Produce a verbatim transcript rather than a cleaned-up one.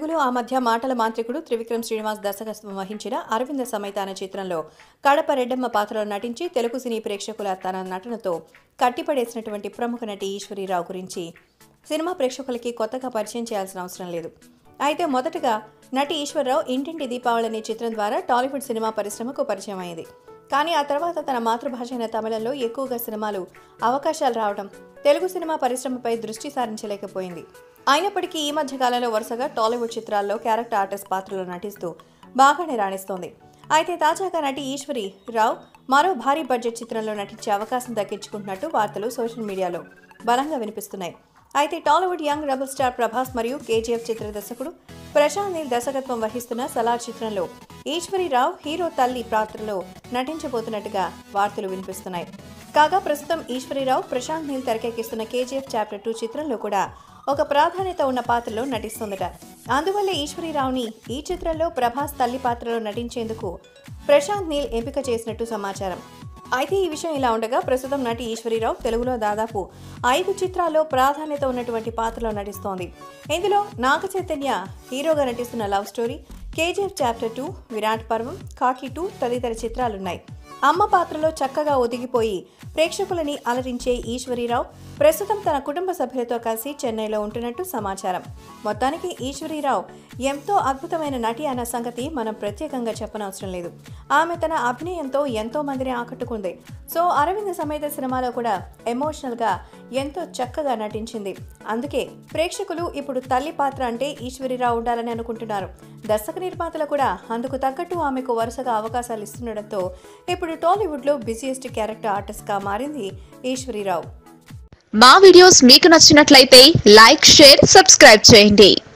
ఇటీవల ఆ మధ్య మాటల మాంత్రికుడు త్రివిక్రమ్ శ్రీనివాస్ దర్శకత్వం వహించిన అరవింద సమేత అనే చిత్రంలో కడప రెడ్డమ్మ పాత్రలో నటించి తెలుగు సినీ ప్రేక్షకుల తన నటనతో కట్టిపడేసినటువంటి ప్రముఖ నటి ఈశ్వరి రావు గురించి సినిమా ప్రేక్షకులకి కొత్తగా పరిచయం చేయాల్సిన అవసరం లేదు. అయితే మొదటగా నటి ఈశ్వరరావు ఇంటింటి దీపావళి అనే చిత్రం ద్వారా టాలీవుడ్ సినిమా పరిశ్రమకు పరిచయం అయింది. కానీ ఆ తర్వాత తన మాతృభాష అయిన తమిళంలో ఎక్కువగా సినిమాలు అవకాశాలు రావడం తెలుగు సినిమా పరిశ్రమపై దృష్టి సారించలేకపోయింది. అయినప్పటికీ ఈ మధ్య కాలంలో వరుసగా టాలీవుడ్ చిత్రాల్లో క్యారెక్టర్ ఆర్టిస్ట్ పాత్రలో నటిస్తూ బాగానే రాణిస్తోంది. అయితే తాజాగా నటి ఈశ్వరి రావు మరో భారీ బడ్జెట్ చిత్రంలో నటించే అవకాశం దక్కించుకుంటున్నట్టు వార్తలు సోషల్ మీడియాలో బలంగా వినిపిస్తున్నాయి. అయితే Tollywood young rebel star Prabhas మరియు కేజీఎఫ్ చిత్ర దర్శకుడు ప్రశాంత్ నీల్ దర్శకత్వం వహిస్తున్న సలార్ చిత్రంలో ఈశ్వరి రావు హీరో తల్లి పాత్రలో నటించబోతున్నట్టుగా వార్తలు వినిపిస్తున్నాయి. కాగా ప్రస్తుతం ఈశ్వరి రావు ప్రశాంత్ నీల్ తెరకెక్కిస్తున్న కేజీఎఫ్ చాప్టర్ టూ చిత్రంలో కూడా ఒక ప్రాధాన్యత ఉన్న పాత్రలో నటిస్తుందట. అందువల్ల ఈశ్వరి రావుని ఈ చిత్రంలో ప్రభాస్ తల్లి పాత్రలో నటించేందుకు ప్రశాంత్ నీల్ ఎంపిక చేసినట్టు సమాచారం. అయితే ఈ విషయం ఇలా ఉండగా ప్రస్తుతం నటి ఈశ్వరిరావు తెలుగులో దాదాపు ఐదు చిత్రాల్లో ప్రాధాన్యత ఉన్నటువంటి పాత్రలో నటిస్తోంది. ఇందులో నాగ చైతన్య హీరోగా నటిస్తున్న love story, KGF chapter two, Virata Parvam, కాకి టూ తదితర చిత్రాలున్నాయి. అమ్మ పాత్రలో చక్కగా ఒదిగిపోయి ప్రేక్షకులని అలరించే ఈశ్వరిరావు ప్రస్తుతం తన కుటుంబ సభ్యులతో కలిసి చెన్నైలో ఉంటున్నట్టు సమాచారం. మొత్తానికి ఈశ్వరిరావు ఎంతో అద్భుతమైన నటి అన్న సంగతి మనం ప్రత్యేకంగా చెప్పనవసరం లేదు. ఆమె తన అభినయంతో ఎంతో మందిని ఆకట్టుకుంది. సో అరవింద సమేత సినిమాలో కూడా ఎమోషనల్గా ఎంతో చక్కగా నటించింది. అందుకే ప్రేక్షకులు ఇప్పుడు తల్లి పాత్ర అంటే ఈశ్వరిరావు ఉండాలని అనుకుంటున్నారు. దర్శక నిర్మాతలు కూడా అందుకు తగ్గట్టు ఆమెకు వరుసగా అవకాశాలు ఇస్తుండటంతో ఇప్పుడు టాలీవుడ్లో బిజీయెస్ట్ క్యారెక్టర్ ఆర్టిస్ట్గా మారింది ఈశ్వరిరావు. మా వీడియోస్ మీకు నచ్చినట్లయితే లైక్, షేర్, సబ్స్క్రైబ్ చేయండి.